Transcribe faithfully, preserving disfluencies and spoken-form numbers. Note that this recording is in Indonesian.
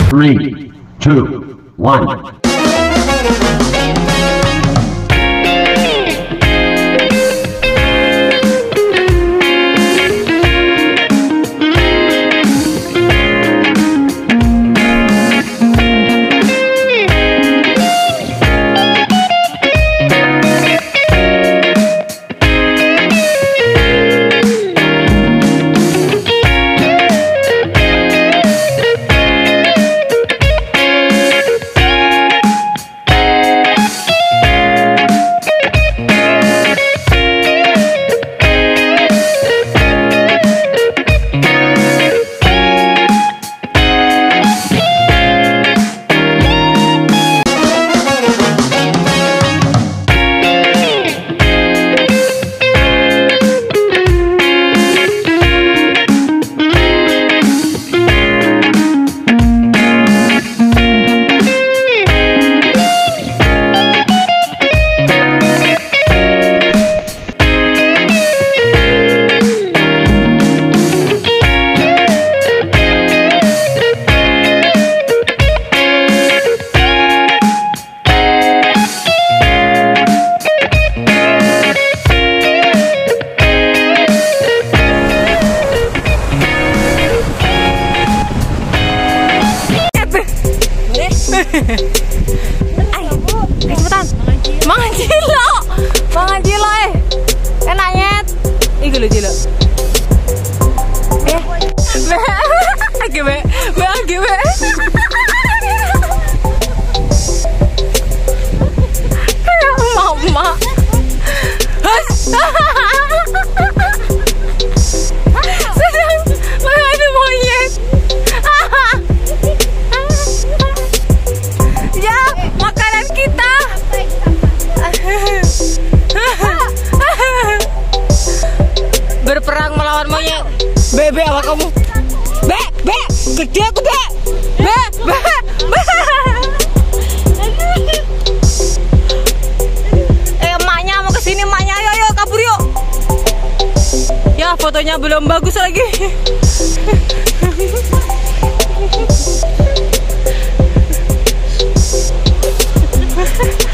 Three, two, one. Ayo, cepetan. Makan cilok. Makan cilok eh. Enak nyet. Iki lho cilok. Eh. Age be. Be age be. Kayak mama. Sedang mengadu monyet. Ya, makanan kita. Berperang melawan monyet. Bebe apa kamu? Be, be, gede aku be. Be, be, be. Eh, emaknya mau kesini, emaknya. Ayo, ayo, kabur yuk. Ya, fotonya belum bagus lagi. Ha ha ha.